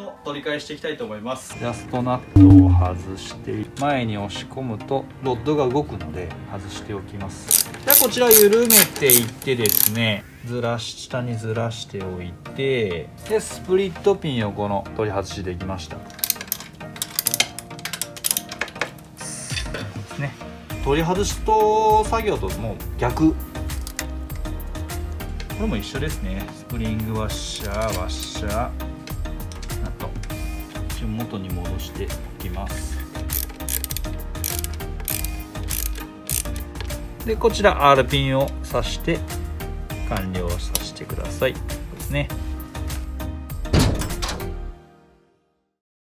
を取り替えしていきたいと思います。 ジャストナットを外して前に押し込むとロッドが動くので外しておきます。じゃあこちら緩めていってですね、下にずらしておいて、でスプリットピンをこの取り外しできましたですね。取り外しと作業ともう逆、これも一緒ですね。スプリングワッシャーワッシャー、あと一応元に戻しておきます。でこちら R ピンを刺して完了させてください。ですね。